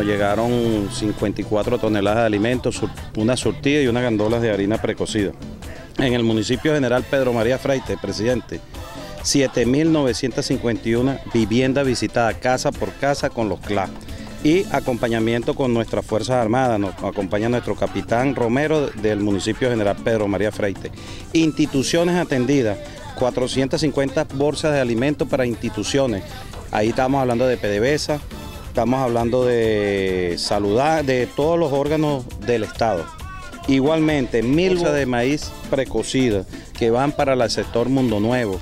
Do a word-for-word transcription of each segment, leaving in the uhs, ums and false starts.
nos llegaron cincuenta y cuatro toneladas de alimentos, una surtida y unas gandolas de harina precocida. En el municipio general Pedro María Freite, presidente, siete mil novecientas cincuenta y una viviendas visitadas casa por casa con los C L A y acompañamiento con nuestras Fuerzas Armadas. Nos acompaña nuestro capitán Romero del municipio general Pedro María Freite. Instituciones atendidas, cuatrocientas cincuenta bolsas de alimentos para instituciones. Ahí estamos hablando de PDVSA, estamos hablando de salud, de todos los órganos del Estado. Igualmente, mil bolsas de maíz precocida que van para el sector Mundo Nuevo,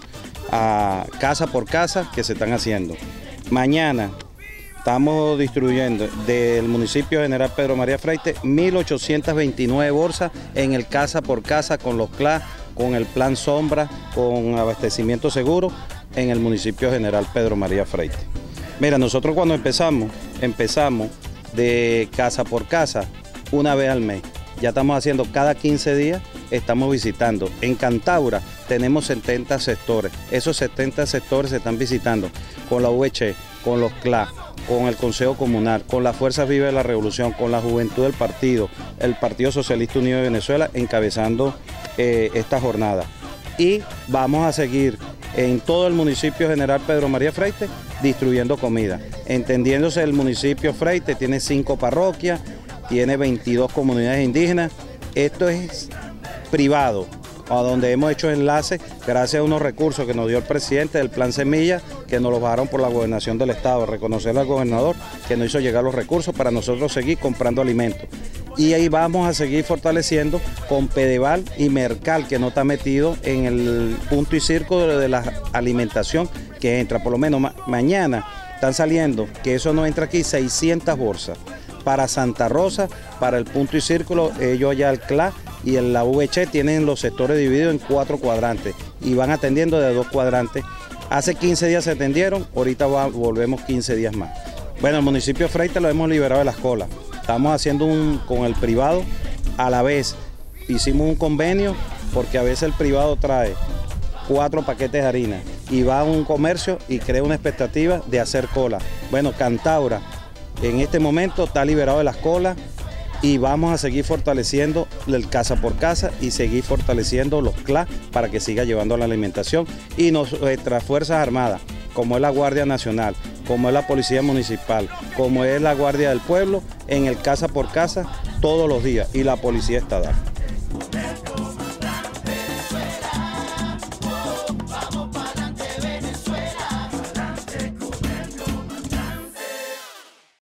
a casa por casa que se están haciendo. Mañana estamos distribuyendo del municipio general Pedro María Freite mil ochocientas veintinueve bolsas en el casa por casa con los C L A, con el plan Sombra, con abastecimiento seguro en el municipio general Pedro María Freite. Mira, nosotros cuando empezamos, empezamos de casa por casa una vez al mes. Ya estamos haciendo cada quince días, estamos visitando. En Cantaura tenemos setenta sectores. Esos setenta sectores se están visitando con la U H, con los C L A, con el Consejo Comunal, con las Fuerzas Vivas de la Revolución, con la Juventud del Partido, el Partido Socialista Unido de Venezuela, encabezando eh, esta jornada. Y vamos a seguir en todo el municipio general Pedro María Freite distribuyendo comida. Entendiéndose, el municipio Freite tiene cinco parroquias, tiene veintidós comunidades indígenas. Esto es privado, a donde hemos hecho enlaces gracias a unos recursos que nos dio el presidente del Plan Semilla, que nos los bajaron por la gobernación del Estado. Reconocerle al gobernador que nos hizo llegar los recursos para nosotros seguir comprando alimentos. Y ahí vamos a seguir fortaleciendo con Pedeval y Mercal, que no está metido en el punto y circo de, de la alimentación que entra. Por lo menos ma mañana están saliendo, que eso no entra aquí, seiscientas bolsas. Para Santa Rosa, para el punto y círculo, ellos allá el C L A y en la U H tienen los sectores divididos en cuatro cuadrantes y van atendiendo de dos cuadrantes. Hace quince días se atendieron, ahorita va, volvemos quince días más. Bueno, el municipio de Freite lo hemos liberado de las colas. Estamos haciendo un con el privado, a la vez hicimos un convenio porque a veces el privado trae cuatro paquetes de harina y va a un comercio y crea una expectativa de hacer cola. Bueno, Cantaura en este momento está liberado de las colas y vamos a seguir fortaleciendo el casa por casa y seguir fortaleciendo los C L A para que siga llevando la alimentación. Y nuestras Fuerzas Armadas, como es la Guardia Nacional, como es la Policía Municipal, como es la Guardia del Pueblo, en el casa por casa todos los días, y la Policía Estatal.